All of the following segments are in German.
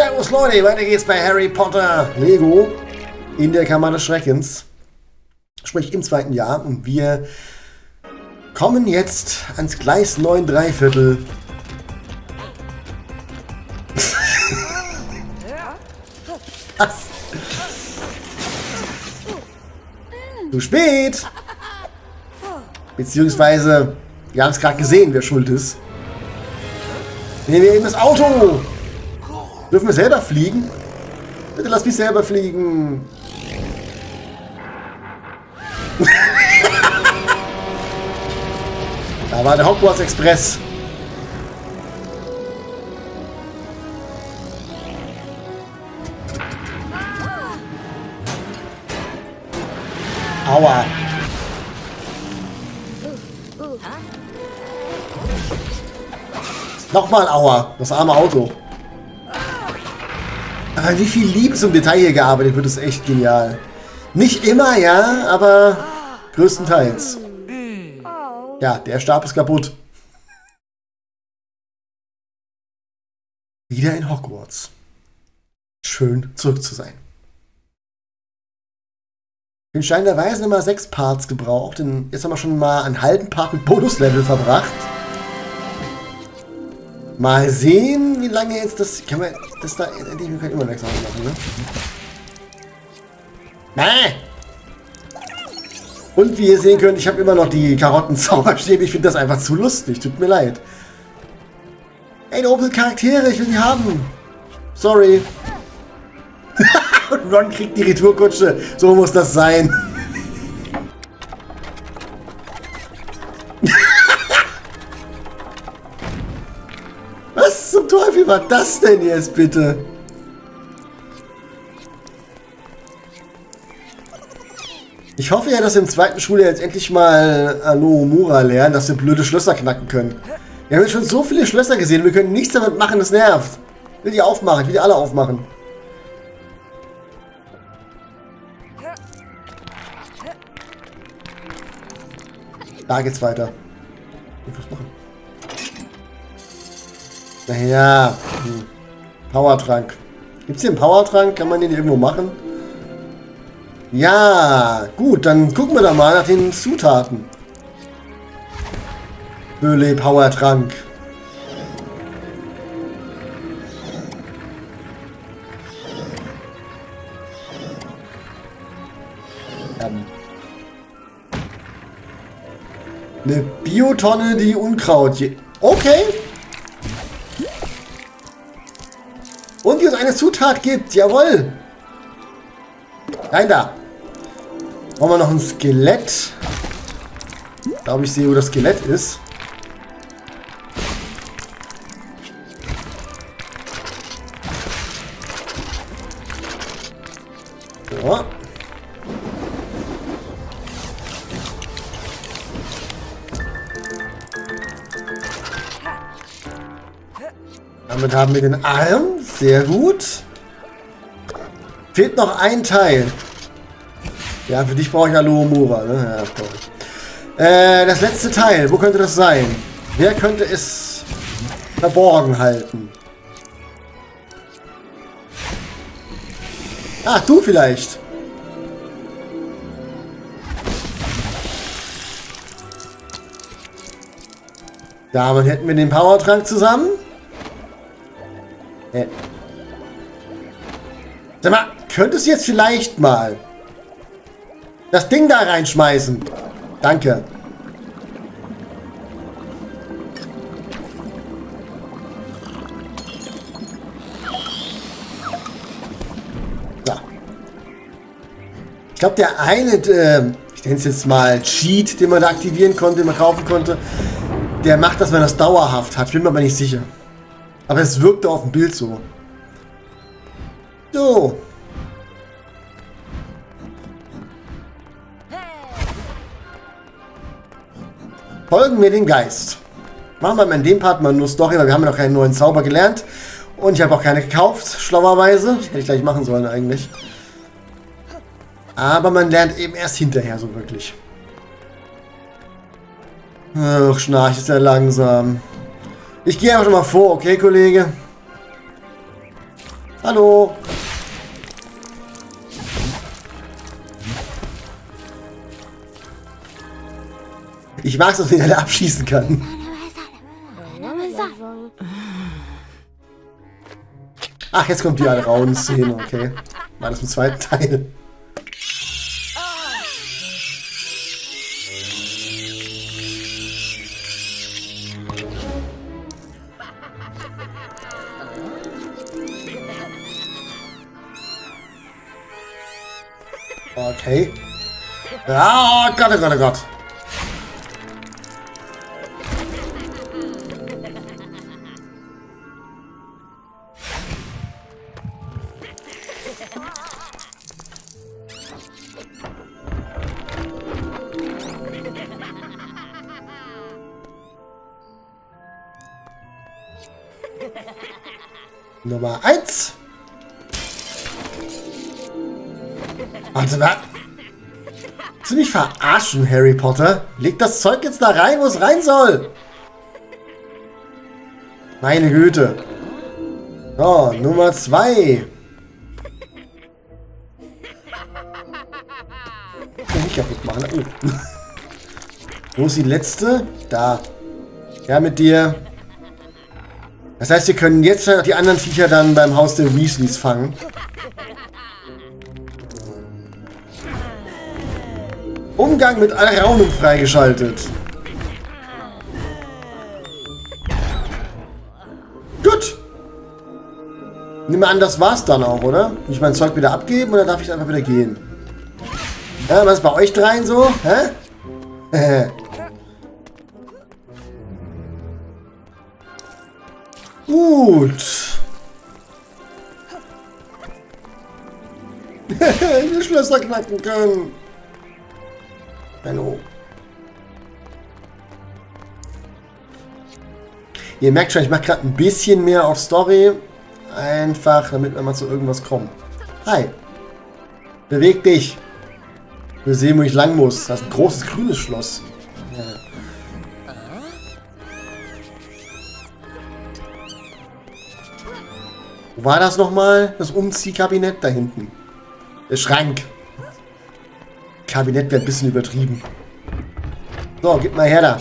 Servus Leute, weiter geht's bei Harry Potter Lego in der Kammer des Schreckens. Sprich im 2. Jahr. Und wir kommen jetzt ans Gleis 9 3/4. Was? Zu spät! Beziehungsweise, wir haben es gerade gesehen, wer schuld ist. Nehmen wir eben das Auto! Dürfen wir selber fliegen? Bitte lass mich selber fliegen! Da war der Hogwarts Express. Aua! Nochmal Aua, das arme Auto. Aber wie viel Liebe zum Detail hier gearbeitet wird, ist echt genial. Nicht immer, ja, aber größtenteils. Ja, der Stab ist kaputt. Wieder in Hogwarts. Schön, zurück zu sein. Den Stein der Weisen haben wir 6 Parts gebraucht. Und jetzt haben wir schon mal einen halben Part mit Bonuslevel verbracht. Mal sehen, wie lange jetzt das... Kann man das da... Wir können immer weg machen, ne? Mäh! Und wie ihr sehen könnt, ich habe immer noch die Karotten-Zauberstäbe. Ich finde das einfach zu lustig. Tut mir leid. Ey, da oben sind Charaktere. Ich will die haben. Sorry. Und Ron kriegt die Retourkutsche. So muss das sein. Was zum Teufel war das denn jetzt bitte? Ich hoffe ja, dass wir im 2. Schuljahr jetzt endlich mal Alohomora lernen, dass wir blöde Schlösser knacken können. Wir haben jetzt schon so viele Schlösser gesehen, wir können nichts damit machen, das nervt. Ich will die aufmachen, ich will die alle aufmachen. Da geht's weiter. Ich muss machen. Naja. Powertrank. Gibt's hier einen Powertrank? Kann man den irgendwo machen? Ja, gut, dann gucken wir doch mal nach den Zutaten. Böhle Powertrank. Eine Biotonne, die Unkraut. Okay. Und die uns eine Zutat gibt. Jawohl. Rein da. Brauchen wir noch ein Skelett. Ich glaube, ich sehe, wo das Skelett ist. So. Damit haben wir den Arm. Sehr gut. Fehlt noch ein Teil. Ja, für dich brauche ich Alohomora, ne? Ja, toll. Das letzte Teil. Wo könnte das sein? Wer könnte es verborgen halten? Ah, du vielleicht. Damit hätten wir den Powertrank zusammen. Sag mal, könntest du jetzt vielleicht mal das Ding da reinschmeißen? Danke. So. Ich glaube, der eine, ich nenne es jetzt mal Cheat, den man da aktivieren konnte, den man kaufen konnte, der macht, dass man das dauerhaft hat. Ich bin mir aber nicht sicher. Aber es wirkte auf dem Bild so. So. Folgen wir den Geist. Machen wir mal in dem Part mal nur Story, weil wir haben ja noch keinen neuen Zauber gelernt. Und ich habe auch keine gekauft, schlauerweise. Hätte ich gleich machen sollen eigentlich. Aber man lernt eben erst hinterher so wirklich. Ach, Schnarch ist ja langsam. Ich gehe einfach schon mal vor, okay, Kollege? Hallo. Ich mag es, dass man alle abschießen kann. Ach, jetzt kommt die Alraun-Szene, okay. War das im zweiten Teil? Okay. Ah, oh Gott, oh Gott, oh Gott. Nummer 1. Warte mal. Willst du mich verarschen, Harry Potter? Leg das Zeug jetzt da rein, wo es rein soll. Meine Güte. So, Nummer 2. Nicht kaputt machen. Oh. Wo ist die letzte? Da. Ja, mit dir. Das heißt, wir können jetzt die anderen Viecher dann beim Haus der Weasleys fangen. Umgang mit Alraunum freigeschaltet. Gut. Nimm an, das war's dann auch, oder? Muss ich mein Zeug wieder abgeben oder darf ich einfach wieder gehen? Ja, was ist bei euch dreien so? Hä? Gut. Die Schlösser knacken können. Hallo. Ihr merkt schon, ich mache gerade ein bisschen mehr auf Story. Einfach, damit wir mal zu irgendwas kommen. Hi. Beweg dich. Wir sehen, wo ich lang muss. Das ist ein großes grünes Schloss. Ja. Wo war das nochmal? Das Umziehkabinett da hinten. Der Schrank. Kabinett wäre ein bisschen übertrieben. So, gib mal her da.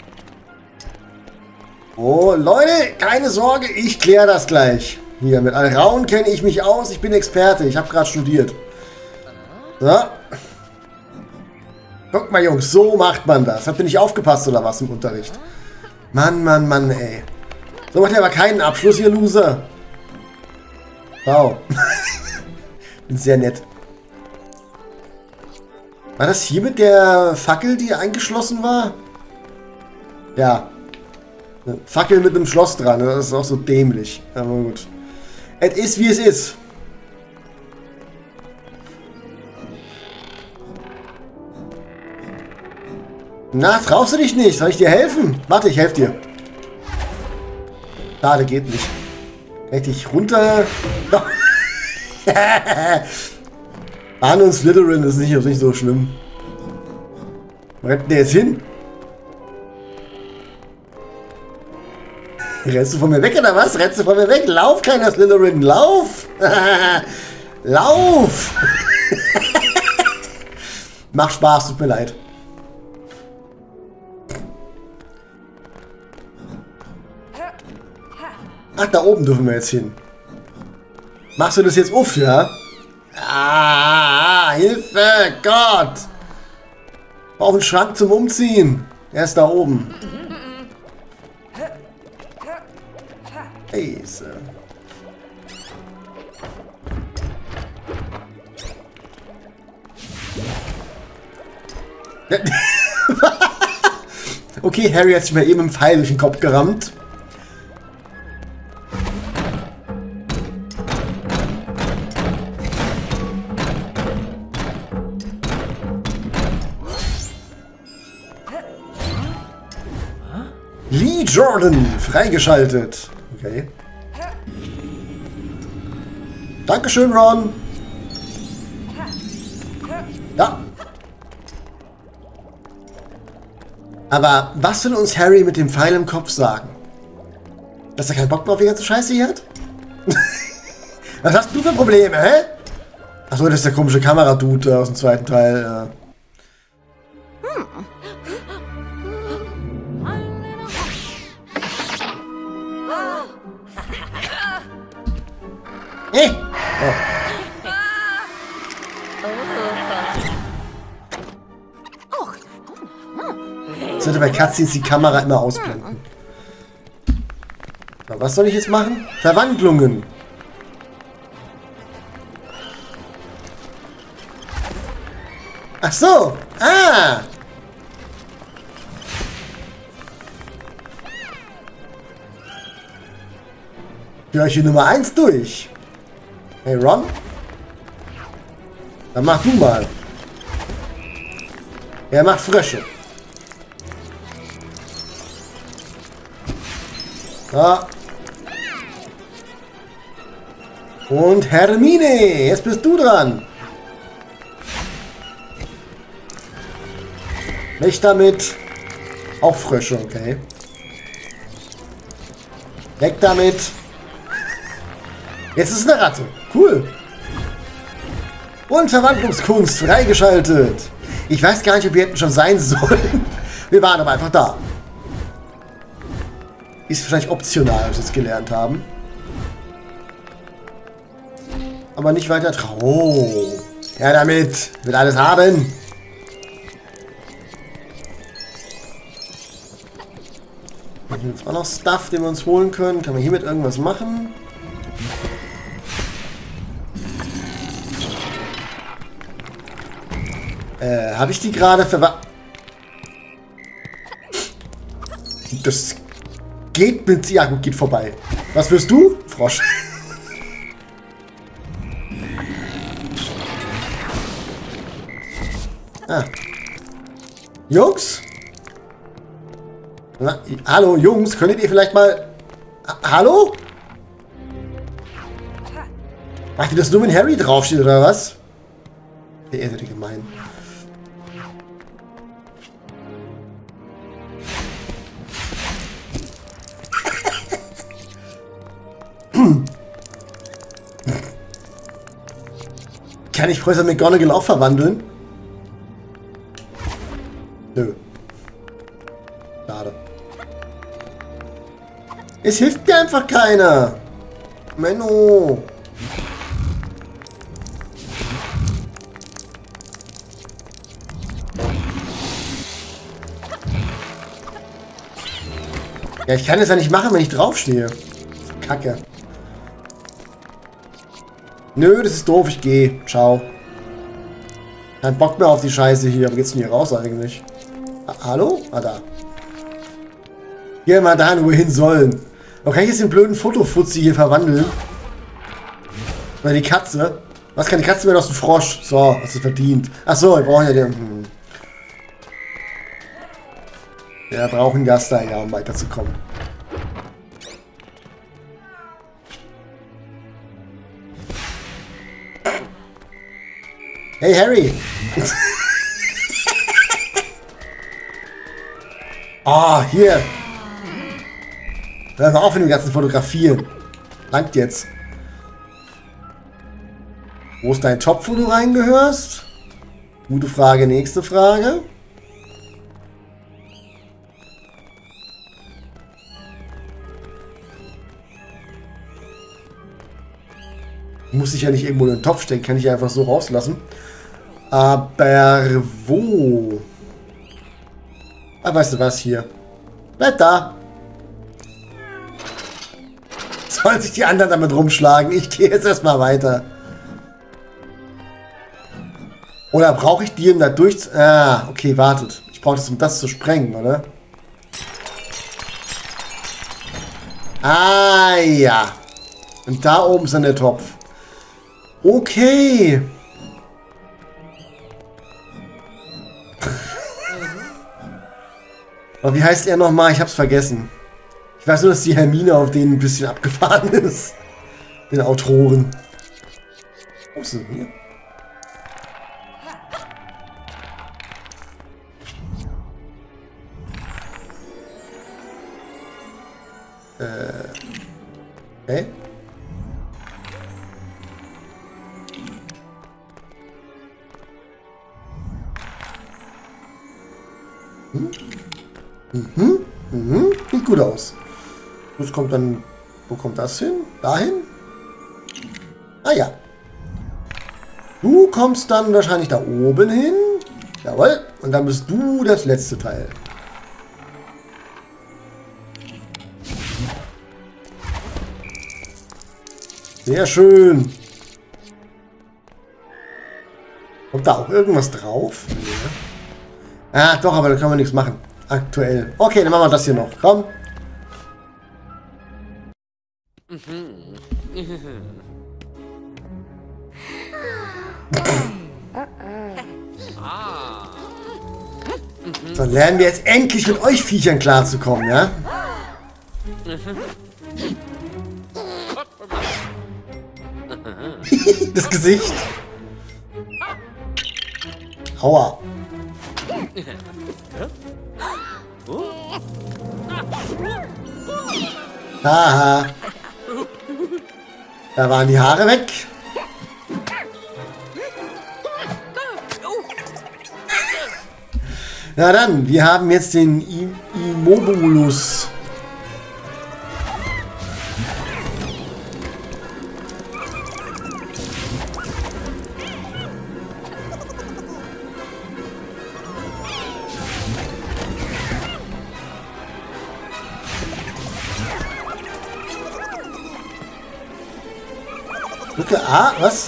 Oh, Leute, keine Sorge, ich kläre das gleich. Hier, mit Alraun kenne ich mich aus. Ich bin Experte. Ich habe gerade studiert. So. Guck mal, Jungs, so macht man das. Habt ihr nicht aufgepasst oder was im Unterricht? Mann, Mann, Mann, ey. So macht ihr aber keinen Abschluss, ihr Loser. Wow. Bin sehr nett. War das hier mit der Fackel, die eingeschlossen war? Ja. Eine Fackel mit einem Schloss dran. Das ist auch so dämlich. Aber gut. Es ist, wie es ist. Na, traust du dich nicht? Soll ich dir helfen? Warte, ich helfe dir. Schade, geht nicht. Kann ich dich runter... Arn und Slytherin ist nicht so schlimm. Wo rennt der jetzt hin? Rennst du von mir weg oder was? Rennst du von mir weg? Lauf, kleiner Slytherin, lauf! Lauf! Macht Spaß, tut mir leid. Ach, da oben dürfen wir jetzt hin. Machst du das jetzt auf, ja? Ah, Hilfe, Gott! Ich brauche einen Schrank zum Umziehen. Er ist da oben. Scheiße. Okay, Harry hat sich mal eben im Pfeil durch den Kopf gerammt. Lee Jordan, freigeschaltet. Okay. Dankeschön, Ron. Ja. Aber was will uns Harry mit dem Pfeil im Kopf sagen? Dass er keinen Bock mehr auf die ganze Scheiße hier hat? Was hast du für Probleme, hä? Achso, das ist der komische Kameradude aus dem zweiten Teil. Oh. Sollte bei Cutscenes die Kamera immer ausblenden. So, was soll ich jetzt machen? Verwandlungen. Ach so. Ah. Türchen Nummer 1 durch. Hey Ron. Dann mach du mal. Er macht Frösche. Ja. Und Hermine, jetzt bist du dran. Nicht damit. Auch Frösche, okay. Weg damit. Jetzt ist es eine Ratte. Cool. Und Verwandlungskunst freigeschaltet. Ich weiß gar nicht, ob wir hätten schon sein sollen. Wir waren aber einfach da. Ist wahrscheinlich optional, was wir jetzt gelernt haben. Aber nicht weiter trauen. Oh. Ja, damit. Will alles haben. Wir haben jetzt auch noch Stuff, den wir uns holen können. Kann man hiermit irgendwas machen? Habe ich die gerade Das geht mit... Ja, gut, geht vorbei. Was wirst du? Frosch. Ah. Jungs? Na, hallo, Jungs, könntet ihr vielleicht mal... Hallo? Macht ihr das nur, wenn Harry draufsteht, oder was? Der ist ja gemein. Kann ich Professor McGonagall auch verwandeln? Nö. Schade. Es hilft mir einfach keiner. Menno. Ja, ich kann das ja nicht machen, wenn ich draufstehe. Kacke. Nö, das ist doof, ich gehe. Ciao. Kein Bock mehr auf die Scheiße hier. Wo geht's denn hier raus eigentlich? Hallo? Ah, da. Geh mal dahin, wo wir hin sollen. Aber kann ich jetzt den blöden Fotofutzi hier verwandeln? Oder die Katze? Was kann die Katze mehr aus dem Frosch? So, hast du verdient. Achso, wir brauchen ja den... Wir brauchen das da, ja, um weiterzukommen. Hey, Harry! Ah, hier! Hör mal auf mit dem ganzen Fotografieren. Langt jetzt. Wo ist dein Topf, wo du reingehörst? Gute Frage, nächste Frage. Muss ich ja nicht irgendwo in den Topf stecken, kann ich einfach so rauslassen. Aber wo? Ah, weißt du was, hier. Bleib da. Sollen sich die anderen damit rumschlagen? Ich gehe jetzt erstmal weiter. Oder brauche ich die, um da durch... Ah, okay, wartet. Ich brauche das, um das zu sprengen, oder? Ah, ja. Und da oben ist dann der Topf. Okay. Aber wie heißt er nochmal? Ich hab's vergessen. Ich weiß nur, dass die Hermine auf denen ein bisschen abgefahren ist. Den Autoren. Wo ist denn hier? Okay. Sieht gut aus. Das kommt dann... Wo kommt das hin? Dahin? Ah ja. Du kommst dann wahrscheinlich da oben hin. Jawohl. Und dann bist du das letzte Teil. Sehr schön. Kommt da auch irgendwas drauf? Ja. Ah, doch, aber da kann man nichts machen. Aktuell. Okay, dann machen wir das hier noch. Komm. So, lernen wir jetzt endlich mit euch Viechern klarzukommen, ja? Das Gesicht. Aua. Haha. Da waren die Haare weg. Na dann, wir haben jetzt den Immobulus. Drücke A, was?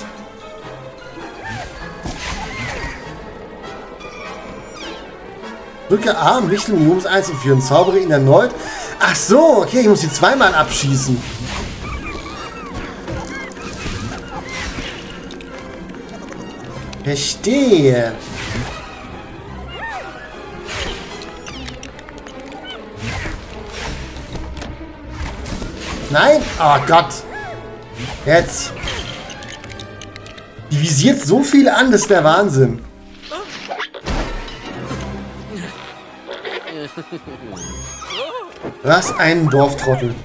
Drücke A, um Richtung Moves einzuführen. Zaubere ihn erneut. Ach so, okay, ich muss sie zweimal abschießen. Verstehe. Nein? Oh Gott. Jetzt. Die visiert so viel an, das ist der Wahnsinn. Was ein Dorftrottel.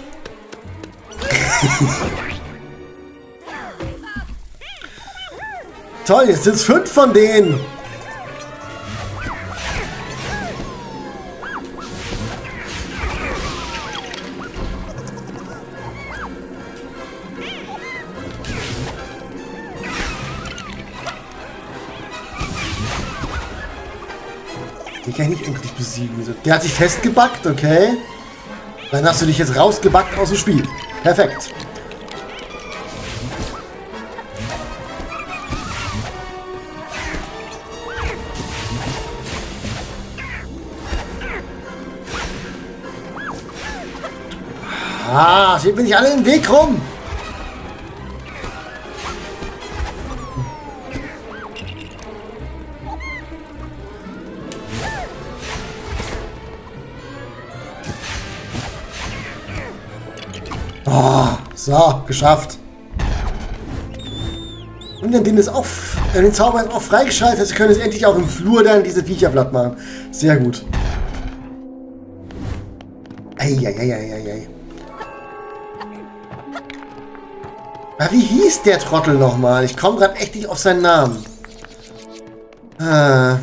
Toll, jetzt sind es 5 von denen. Den kann ich nicht endlich besiegen. Der hat sich festgebackt, okay. Dann hast du dich jetzt rausgebackt aus dem Spiel. Perfekt. Ah, steht mir nicht alle im Weg rum. Oh, so, geschafft. Und dann den ist auch, den Zauber ist auch freigeschaltet. Sie können jetzt endlich auch im Flur dann diese Viecher platt machen. Sehr gut. Eieieiei. Ah, wie hieß der Trottel nochmal? Ich komme gerade echt nicht auf seinen Namen. Ah.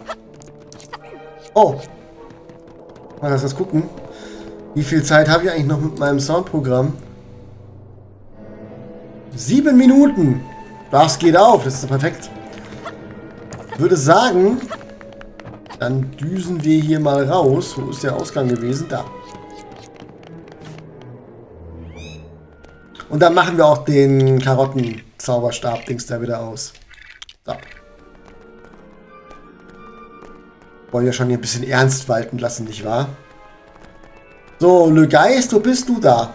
Oh. Mal lass das gucken. Wie viel Zeit habe ich eigentlich noch mit meinem Soundprogramm? 7 Minuten. Das geht auf. Das ist perfekt. Ich würde sagen, dann düsen wir hier mal raus. Wo ist der Ausgang gewesen? Da. Und dann machen wir auch den Karotten-Zauberstab-Dings da wieder aus. So. Wollen wir schon hier ein bisschen ernst walten lassen, nicht wahr? So, Le Geist, wo bist du da?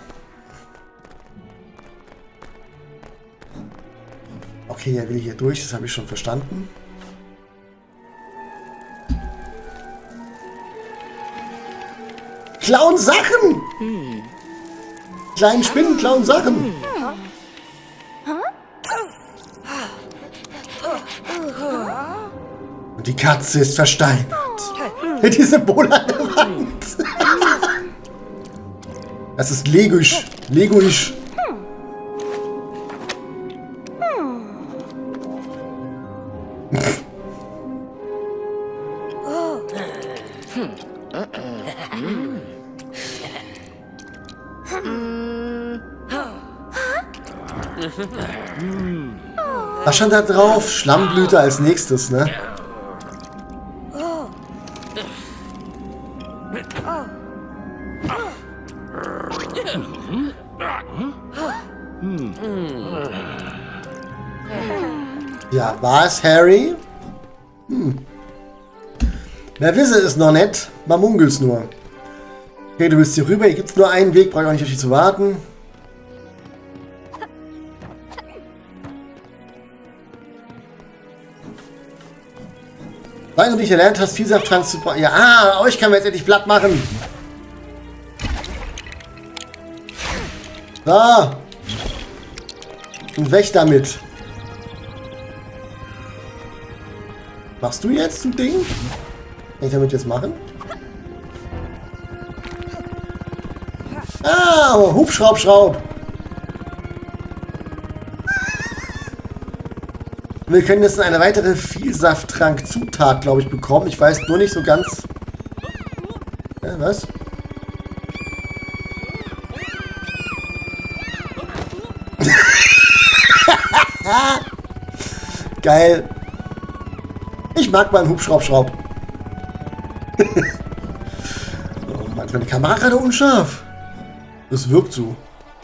Okay, er will hier durch, das habe ich schon verstanden. Klauen Sachen! Kleinen Spinnen klauen Sachen! Und die Katze ist versteinert. Mit diesem Symbol an der Wand. Das ist Legoisch. Legoisch. Was stand da drauf? Schlammblüte als nächstes, ne? Ja, war es Harry? Wer wisse es noch nicht, man munkelt's nur. Okay, du willst hier rüber, hier gibt's nur einen Weg, brauche ich auch nicht auf dich zu warten. Weil du nicht erlernt hast, Vielsafttrank zu... Ja, euch kann man jetzt endlich platt machen. So. Und weg damit. Machst du jetzt ein Ding? Kann ich damit jetzt machen? Ah, Hubschraub. Wir können jetzt eine weitere Vielsafttrank-Zutat, glaube ich, bekommen. Ich weiß nur nicht so ganz... was? Geil. Ich mag meinen Hubschraub. Oh Mann, meine Kamera gerade unscharf. Das wirkt so.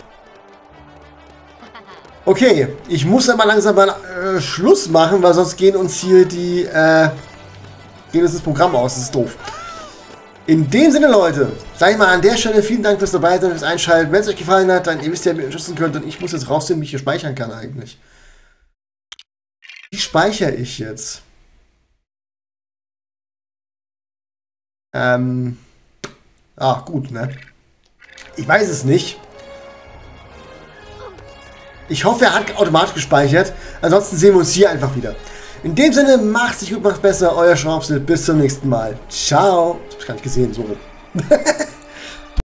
Okay, ich muss aber langsam mal Schluss machen, weil sonst gehen uns hier die geht uns das Programm aus. Das ist doof. In dem Sinne, Leute, sage ich mal an der Stelle vielen Dank fürs dabei sein, fürs Einschalten. Wenn es euch gefallen hat, dann ihr wisst ja, wie ihr unterstützen könnt. Und ich muss jetzt rausfinden, wie ich hier speichern kann eigentlich. Wie speichere ich jetzt? Gut, ne? Ich weiß es nicht. Ich hoffe, er hat automatisch gespeichert. Ansonsten sehen wir uns hier einfach wieder. In dem Sinne, macht's gut, macht's besser. Euer Schraubsel. Bis zum nächsten Mal. Ciao. Das hab ich gar nicht gesehen, so.